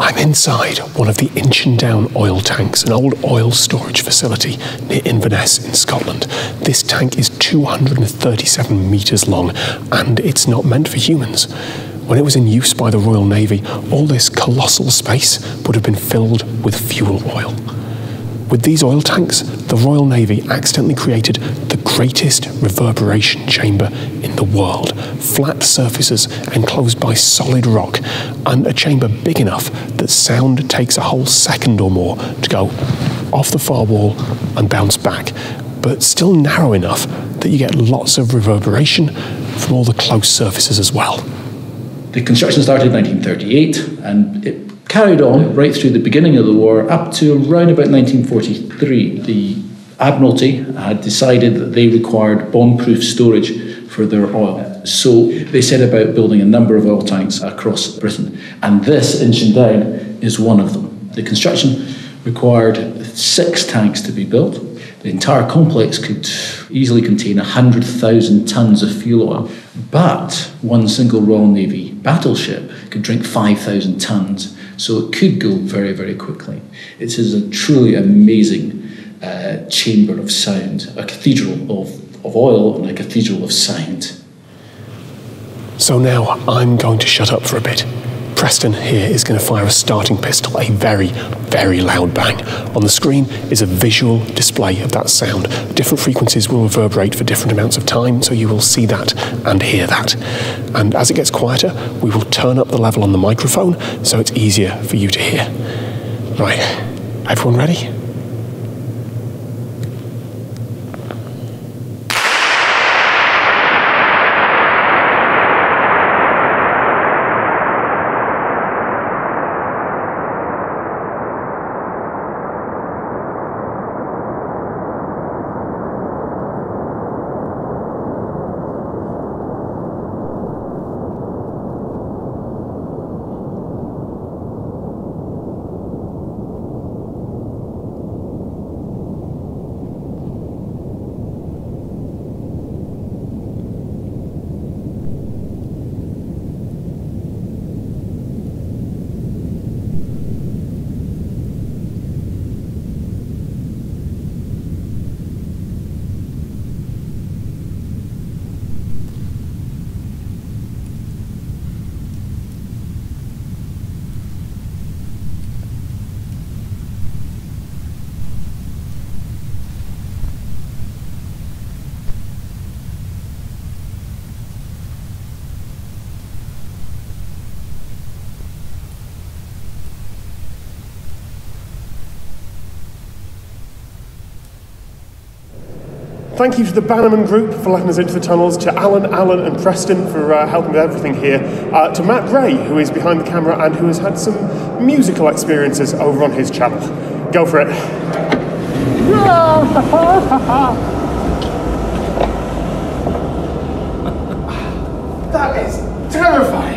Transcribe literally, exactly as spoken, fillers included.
I'm inside one of the Inchindown oil tanks, an old oil storage facility near Inverness in Scotland. This tank is two hundred thirty-seven metres long, and it's not meant for humans. When it was in use by the Royal Navy, all this colossal space would have been filled with fuel oil. With these oil tanks, the Royal Navy accidentally created the greatest reverberation chamber in the world. Flat surfaces enclosed by solid rock, and a chamber big enough that sound takes a whole second or more to go off the far wall and bounce back, but still narrow enough that you get lots of reverberation from all the close surfaces as well. The construction started in nineteen thirty-eight, and it carried on right through the beginning of the war up to around about nineteen forty-three. The Admiralty had decided that they required bomb-proof storage for their oil. So they set about building a number of oil tanks across Britain, and this, Inchindown, is one of them. The construction required six tanks to be built. The entire complex could easily contain one hundred thousand tonnes of fuel oil, but one single Royal Navy battleship could drink five thousand tonnes, so it could go very, very quickly. It is a truly amazing uh, chamber of sound, a cathedral of, of oil and a cathedral of sound. So now I'm going to shut up for a bit. Preston here is going to fire a starting pistol, a very, very loud bang. On the screen is a visual display of that sound. Different frequencies will reverberate for different amounts of time, so you will see that and hear that. And as it gets quieter, we will turn up the level on the microphone so it's easier for you to hear. Right, everyone ready? Thank you to the Bannerman Group for letting us into the tunnels, to Allan, Allan and Preston for uh, helping with everything here, uh, to Matt Gray, who is behind the camera and who has had some musical experiences over on his channel. Go for it. That is terrifying.